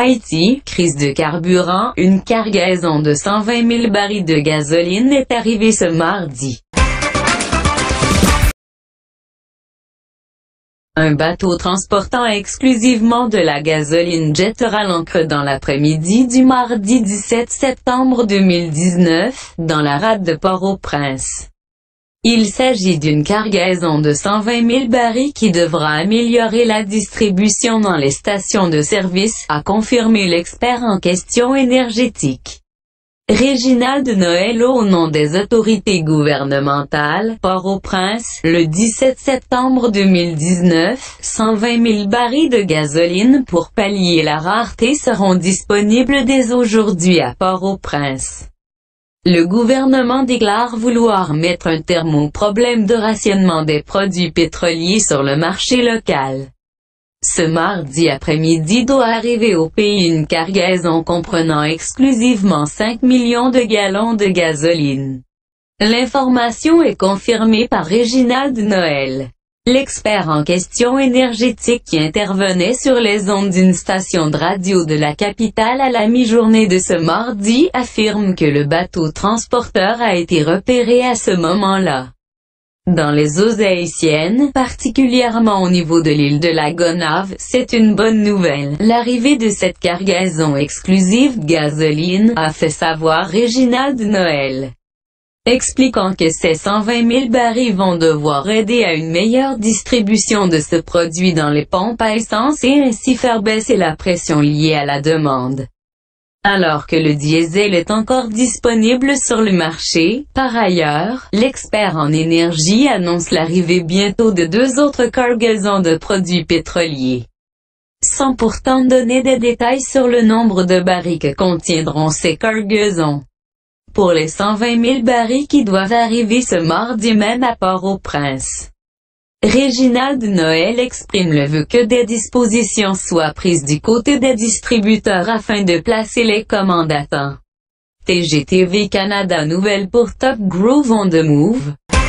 Haïti, crise de carburant, une cargaison de 120 000 barils de gasoline est arrivée ce mardi. Un bateau transportant exclusivement de la gasoline jettera l'ancre dans l'après-midi du mardi 17 septembre 2019, dans la rade de Port-au-Prince. Il s'agit d'une cargaison de 120 000 barils qui devra améliorer la distribution dans les stations de service, a confirmé l'expert en questions énergétiques. Réginald Noël au nom des autorités gouvernementales, Port-au-Prince, le 17 septembre 2019, 120 000 barils de gasoline pour pallier la rareté seront disponibles dès aujourd'hui à Port-au-Prince. Le gouvernement déclare vouloir mettre un terme au problème de rationnement des produits pétroliers sur le marché local. Ce mardi après-midi doit arriver au pays une cargaison comprenant exclusivement 5 millions de gallons de gasoline. L'information est confirmée par Réginald Noël, l'expert en questions énergétiques qui intervenait sur les ondes d'une station de radio de la capitale à la mi-journée de ce mardi, affirme que le bateau transporteur a été repéré à ce moment-là. Dans les eaux haïtiennes, particulièrement au niveau de l'île de la Gonâve, c'est une bonne nouvelle. L'arrivée de cette cargaison exclusive de gasoline, a fait savoir Réginald Noël, expliquant que ces 120 000 barils vont devoir aider à une meilleure distribution de ce produit dans les pompes à essence et ainsi faire baisser la pression liée à la demande. Alors que le diesel est encore disponible sur le marché, par ailleurs, l'expert en énergie annonce l'arrivée bientôt de 2 autres cargaisons de produits pétroliers, sans pourtant donner des détails sur le nombre de barils que contiendront ces cargaisons. Pour les 120 000 barils qui doivent arriver ce mardi même à Port-au-Prince, Réginald Noël exprime le vœu que des dispositions soient prises du côté des distributeurs afin de placer les commandes à temps. TGTV Canada Nouvelle pour Top Groove on the Move.